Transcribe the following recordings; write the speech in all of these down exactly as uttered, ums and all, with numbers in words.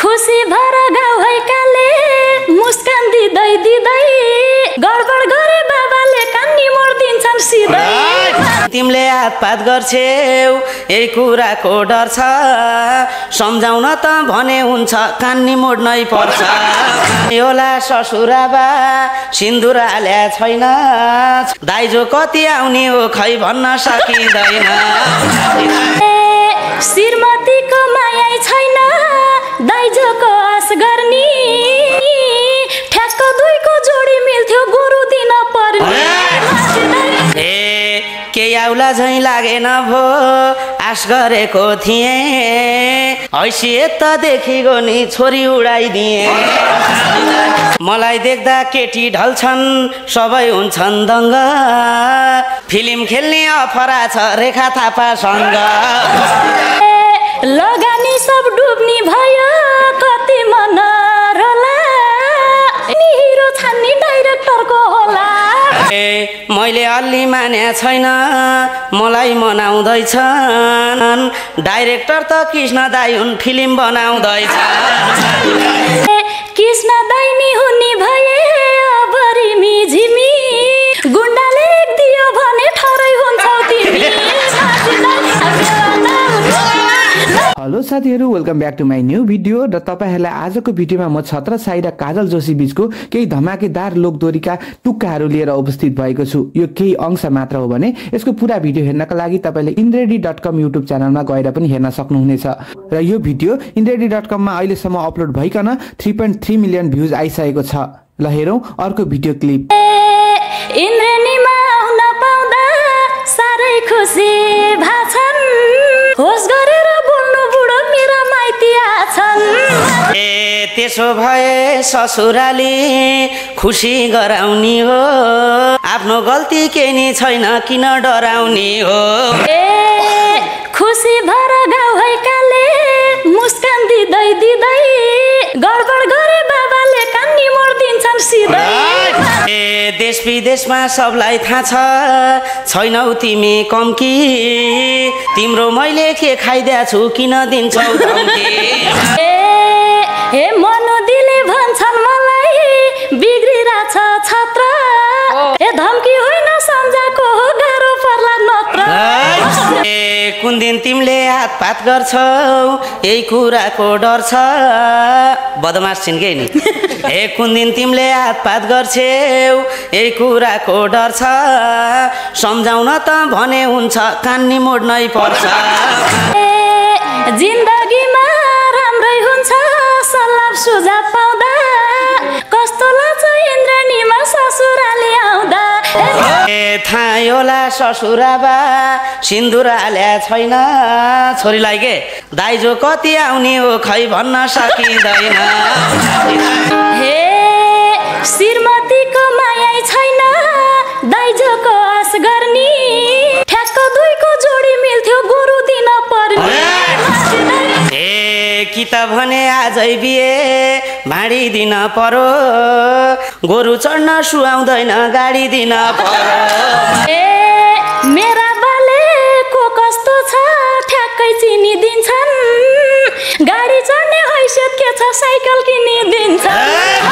खुसी भर गाउँ हैकाले मुस्कान दिँदै दिँदै गडबड गरे बाबाले कान्नी मोड्दिन्छन् सिधै। तिमीले हातपात गर्छौ यही कुराको डर छ, सम्झाउन त भने हुन्छ कान्नी मोड्नै पर्छ। होला ससुराबा सिन्दुर हाल्या छैन, दाइजो कति आउने हो खै भन्न सकिँदैन। श्रीमतीको माया छैन दाइजोको आस गर्ने, ठ्याक्क दुईको जोडी मिल्थ्यो गुरु दिन पर्ने। ए के आउला झैँ लागेन भो आश गरेको थिएँ, हैसियत त देखिगयो नि छोरी उडाइदिए। मलाई देख्दा केटी ढल्छन् सबै हुन्छन् दङ्ग, फिल्म खेल्ने अफरा छ रेखा थापासँग। लगानी सब डुब्ने भयो कति मन रोला, हिरो छान्ने डाइरेक्टरको होला। ए मैले अलि माने छैन मलाई मनाउँदैछन्, डाइरेक्टर त कृष्ण दाइ हुन् फिल्म बनाउँदैछन्। कृष्ण दाइ नि हुने भए अब रिमी झिमी, गुण्डाले दियो भने ठरै हुन्छौ तिमी। हेलो साथीहरू, welcome back to my new video. र तपाईँहरूलाई आजको भिडियोमा म छत्रसाई र काजल जोशी बीचको केही धमाकेदार लोकदोरीका टुक्काहरू लिएर उपस्थित भएको छु। यो केही अंश मात्र हो भने यसको पुरा भिडियो हेर्नका लागि तपाईँले इन्द्रेडी डट कम युट्युब च्यानलमा गएर पनि हेर्न सक्नुहुनेछ। र यो भिडियो इन्द्रेडी डट कममा अहिलेसम्म अपलोड भइकन three point three million views आइसकेको छ। ल हेरौँ अर्को भिडियो क्लिप। इन्द्रेणीमा आउन पाउँदा साह्रै खुसी भाछन्, होस गरेर बोल्नु बुढो मेरा माइती आछन्। ए त्यसो भए ससुराली खुसी गराउने हो, आफ्नो गल्ती केही नि छैन किन डराउने हो। ए खुसी भर गाउँ हैकाले मुस्कान दिँदै दिँदै गडबड गरे बाबाले कान्नी मोड्दिन्छन् सिधै। ए देश विदेशमा सबलाई थाहा छ छैनौ तिमी कम कि, तिम्रो मैले के खाइदिया छु किन दिन्छौ धम्की। ए हे मनु दिले भन्छन् मलाई बिग्रिरहेछ छत्र, ए धम्की होइन सम्झाको हो गाह्रो पर्ला नत्र। ए कुन दिन तिमीले हातपात गर्छौ यही कुराको डर छ, बदमास छिन्के नि। ए कुन दिन तिमीले हातपात गर्छौ यही कुराको डर छ, सम्झाउन त भने हुन्छ कान्नी मोड्नै पर्छ। ए जिन्दगीमा राम्रै हुन्छ सल्लाह सुझाव पाउँदा, कस्तो लाग्छ इन्द्रेणीमा ससुराली आउँदा। ए थाहा होला ससुराबा सिन्दुर हाल्या छैन, छोरीलाई के दाइजो कति आउने हो खै भन्न सकिँदैन। हे श्रीमतीको माया छैन दाइजोको आस गर्ने, ठ्याक्क दुईको जोडी मिल्थ्यो गुरु दिन पर्ने। ए कि त भने आजै बिहे भाँडी दिन पर्यो, गोरु चढ्न सुहाउँदैन गाडी दिन पर्यो। ए मेरा बाले को कस्तो छ ठ्याक्कै चिनिदिन्छन्, गाडी चढ्ने हैसियत के छ साइकल किनिदिन्छन्।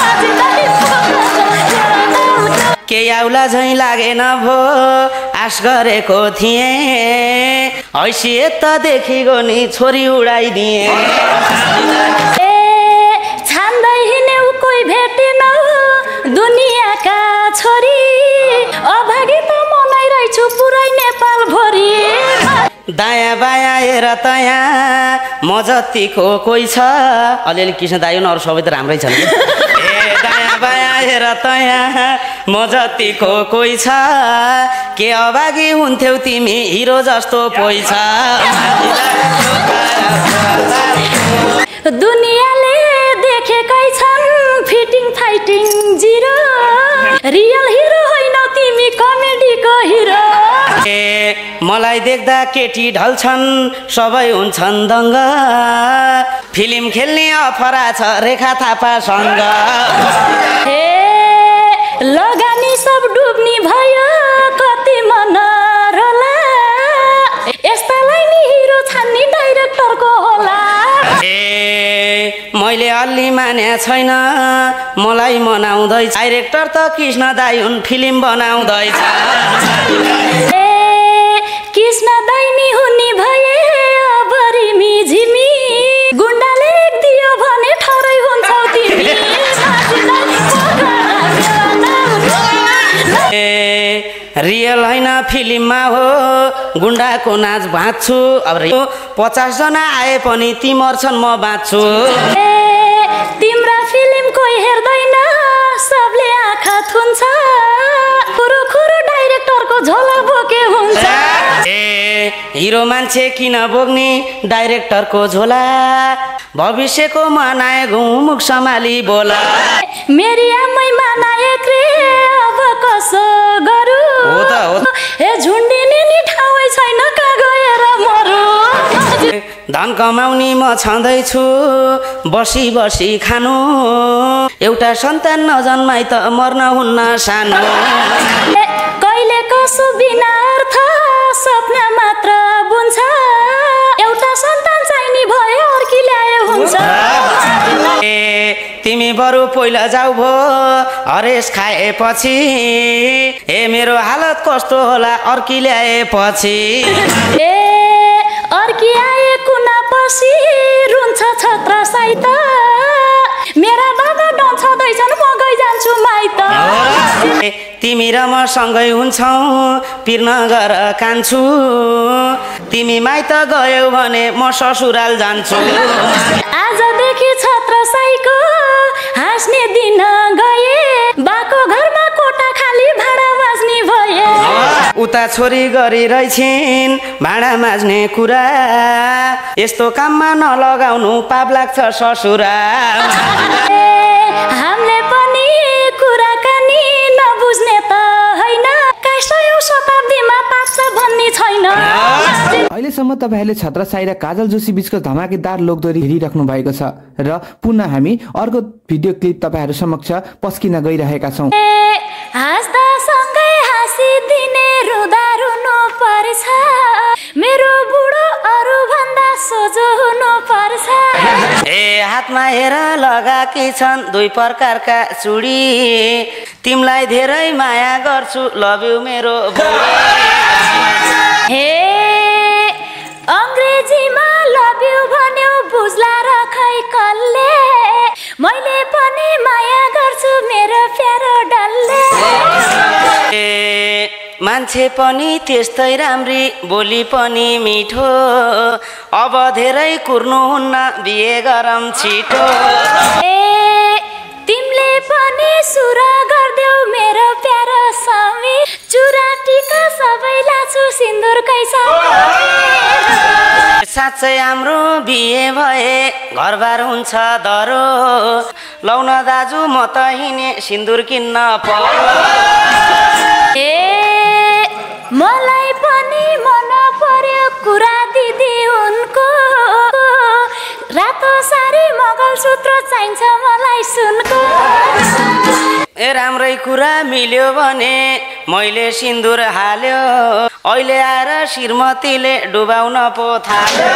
के आउला झैँ लागेन भो आश गरेको थिएँ, हैसियत त देखिगयो नि छोरी उडाइदिए। ए छान्दै हिँड्यौ कोही भेटेनौ दुनियाँका छोरी, अभागी त मनै रहेछु पुरै नेपाल भरि। दायाँ बायाँ हेर तयाँ म जतिको कोही छ, अलिअलि कृष्ण दाइ अरू सबै त राम्रै छन्। ए दायाँ बायाँ हेर तयाँ म जतिको कोही छ, के अभागी हुन्थ्यौ तिमी हिरो जस्तो पोइ छ। दुनियाँले देखेकै छन् fitting fighting zero, real hero होइनौ तिमी कमेडीको हिरो। ए मलाई देख्दा केटी ढल्छन् सबै हुन्छन् दङ्ग, फिल्म खेल्ने अफरा छ रेखा थापासँग। हे लगानी सब डुब्ने भयो कति मन रोला, यस्तालाई नि हिरो छान्ने डाइरेक्टरको होला। ए मैले अलि माने छैन मलाई मनाउँदैछ डाइरेक्टर त कृष्ण दाइ हुन् फिल्म बनाउँदैछ ए कृष्ण दाइ नि हुने भए अब रिमी झिमी गुण्डाले दियो भने ठरै हुन्छौ तिमी ए रियल होइन फिल्ममा हो गुण्डाको नाच बाँच्छु अब पचास जना आए पनि ती मर्छन् म बाँच्छु ए तिम्रा फिल्म कोही हेर्दैन सबले आँखा थुन्छ खुरु खुरु डाइरेक्टरको झोला बोके हुन्छ ए हिरो मान्छे किन बोक्ने डाइरेक्टरको झोला भविष्यको मनाए घुमुक सम्हाली बोला मेरी आमै मनायक रे अब कसो गरु हो त हो ए झुन्डिने नि ठाउँ छैन कहाँ गएर मरु धन कमाउने म छँदैछु बसी बसी खानु एउटा सन्तान नजन्माइ त मर्न हुन्न सानो कहिले कसो बिना अर्थ सपना मात्र बुन्छ एउटा सन्तान चाहिने भयो अर्की ल्याए हुन्छ ए तिमी बरु पहिला जाऊ भो हरेस खाएपछि ए मेरो हालत कस्तो होला अर्की ल्याएपछि ए अर्की आए कुना पछि रुन्छ छत्र साइत मेरा बाबा डन्छदैछन् म गइजान्छु माइत तिमी र म सँगै हुन्छौ पिर्न गर कान्छु तिमी माइत गयौ भने म ससुराल जान्छु आजदेखि छत्र साईको हाँस्ने दिन गए बाको घरमा कोठा खाली भाडा माझ्ने भए उता छोरी गरिरहेछिन् भाडा माझ्ने कुरा यस्तो काममा नलगाउनु पाप लाग्छ ससुरा हामीले पनि कुराकानी नबुझ्ने त होइन कासयौं शताब्दीमा पाक्छ भन्ने छैन अहिलेसम्म तपाईँहरूले छत्र साई र काजल जोशी बीचको धमाकेदार लोकदोरी हेरिराख्नु भएको छ र पुनः हामी अर्को भिडियो क्लिप तपाईँहरू समक्ष पस्किन गइरहेका छौँ हाँस्दा सँगै हाँसिदिने रुँदा रुनु पर्छ मेरो बुढो अरू भन्दा सोझो हुनु पर्छ ए हातमा हेर लगाएकी छन् दुई प्रकारका चुडी तिमीलाई धेरै माया गर्छु लभ यु मेरो हे अंग्रेजीमा लभ यु भन्यो बुझ्ला र खै कल्ले मैले पनि माया गर्छु मेरो प्यारो डल्ले ए मान्छे पनि त्यस्तै राम्री बोली पनि मिठो अब धेरै कुर्नुहुन्न बिहे गरम छिटो ए तिमीले पनि सुर गर्देऊ मेरो प्यारो स्वामी चुरा टिका सबै लाछु सिन्दुरकै साँच्चै हाम्रो बिहे भए घरबार हुन्छ दरो लौन दाजु म त हिँडे सिन्दुर किन्न पर्यो ए मलाई पनि मन पर्यो कुरा दिदी उनको रातो सारी मङ्गलसूत्र चाहिन्छ मलाई सुनको ए राम्रै कुरा मिल्यो भने मैले सिन्दुर हाल्यो अहिले आएर श्रीमतीले डुबाउन पो थाल्यो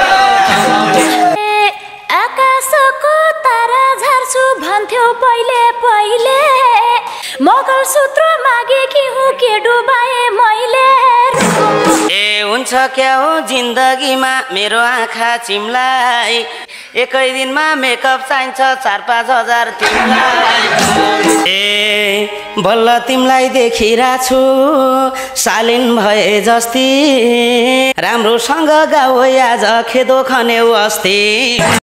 आकाशको तारा झार्छु भन्थ्यो पहिले पहिले मङ्गलसूत्र मागेकी हुँ के डुबाए मैले ए हुन्छ क्या हो जिन्दगीमा मेरो आँखा चिम्लाई एकै दिनमा मेकअप चाहिन्छ चार पाँच हजार तिमीलाई ए बल्ल तिमीलाई देखिरहेछु सालिन भए जस्ती राम्रोसँग गाऊ आज खेदो खन्यौ अस्ति